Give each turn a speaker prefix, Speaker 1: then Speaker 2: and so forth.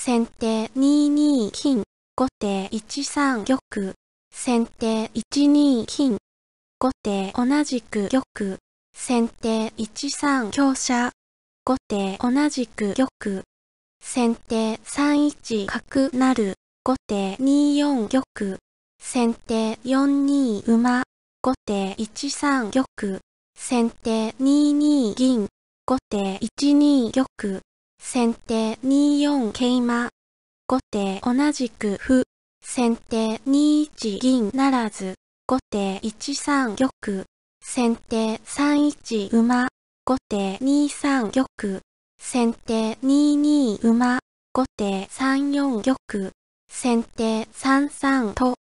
Speaker 1: 先手2二金、後手1三玉、先手1二金、後手同じく玉、先手1三香車、後手同じく玉、先手3一角成、後手2四玉、先手4二馬、後手1三玉、先手2二銀、後手1二玉、先手2四桂馬、後手同じく歩、先手2一銀ならず、後手1三玉、先手3一馬、後手2三玉、先手2二馬、後手3四玉、先手3三と、